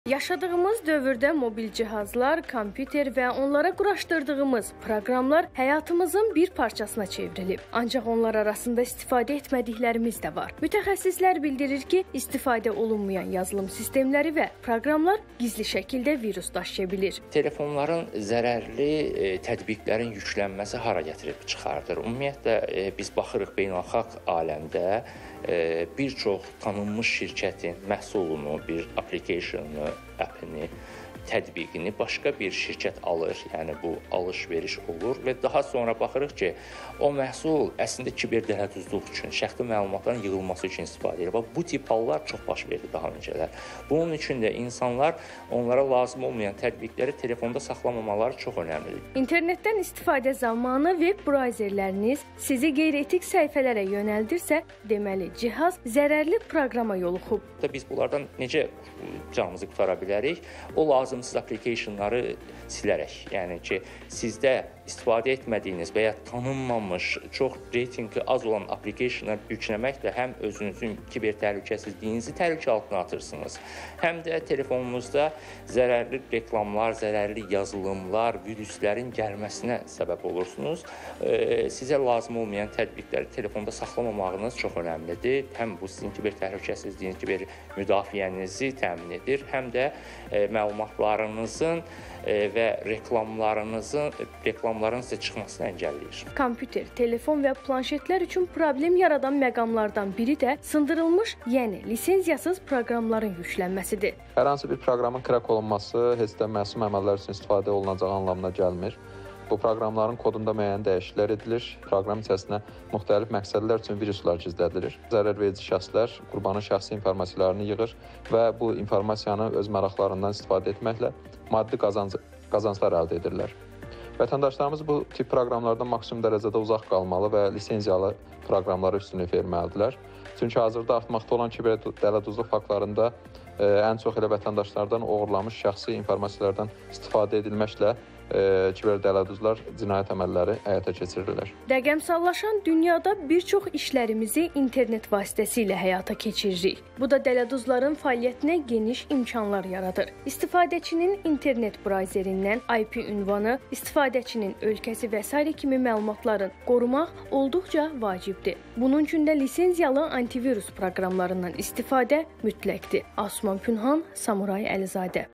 Yaşadığımız dövrdə mobil cihazlar, kompüter və onlara quraşdırdığımız proqramlar həyatımızın bir parçasına çevrilib. Ancaq onlar arasında istifadə etmədiklərimiz də var. Mütəxəssislər bildirir ki, istifadə olunmayan yazılım sistemləri və proqramlar gizli şəkildə virus daşıya bilir. Telefonların zərərli tətbiqlərin yüklənməsi hara gətirib çıxardır? Ümumiyyətlə, biz baxırıq beynəlxalq aləmdə bir çox tanınmış şirkətin məhsulunu, bir application'ını, appini, tətbiqini başqa bir şirkət alır, yəni bu alış-veriş olur və daha sonra baxırıq ki, o məhsul əslində kiberdələduzluq üçün, şəxsi məlumatların yığılması üçün istifadə edir. Bu tip hallar çox baş verdi daha öncələr. Bunun üçün də insanlar onlara lazım olmayan tətbiqləri telefonda saxlamamaları çox önəmlidir. İnternetdən istifadə zamanı web brauzerləriniz sizi qeyri-etik səhifələrə yönəldirsə, deməli cihaz zərərli proqrama yoluxub. Biz bunlardan necə canımızı qutara bilərik? O lazımsız applicationları silərək, yəni ki, sizdə istifadə etmədiyiniz və ya tanınmamış, çox reytinqi az olan applicationlar yükləməklə həm özünüzün kiber təhlükəsizliyinizi təhlükə altına atırsınız, həm də telefonunuzda zərərli reklamlar, zərərli yazılımlar, viruslərin gəlməsinə səbəb olursunuz. Sizə lazım olmayan tətbiqləri telefonda saxlamamağınız çox önəmlidir. Həm bu sizin kiber təhlükəsizliyiniz, kiber müdafiənizi təmin edir, həm də məlumatlarınızın və reklamların sizə çıxmasını əngəlləyir. Kompüter, telefon və planşetlər üçün problem yaradan məqamlardan biri də sındırılmış, yəni lisenziyasız proqramların yüklənməsidir. Hər hansı bir proqramın krak olunması heç də məsum əməllər üçün istifadə olunacağı anlamına gəlmir. Bu proqramların kodunda müəyyən dəyişikliklər edilir. Proqram içərisinə müxtəlif məqsədlər üçün viruslar gizlədilir. Zərərverici şəxslər qurbanın şəxsi informasiyalarını yığır və bu informasiyanı öz maraqlarından istifadə etməklə maddi qazanclar əldə edirlər. Vətəndaşlarımız bu tip proqramlardan maksimum dərəcədə uzaq qalmalı və lisenziyalı proqramlara üstünlük verməlidirlər. Çünki hazırda artmaqda olan kiberdələduzluq faktlarında ən çox elə vətəndaşlardan oğurlanmış şəxsi informasiyalardan istifadə edilməklə kiberdələduzlar cinayət əməlləri həyata keçirirlər. Rəqəmsallaşan dünyada bir çox işlərimizi internet vasitəsilə həyata keçiririk. Bu da dələduzların fəaliyyətinə geniş imkanlar yaradır. İstifadəçinin internet brauzerindən IP ünvanı, istifadəçinin ölkəsi və s. kimi məlumatların qorumaq olduqca vacibdir. Bunun üçün də lisenziyalı antivirus proqramlarından istifadə mütləqdir. Asuman Pünhan, Samuray Əlizadə.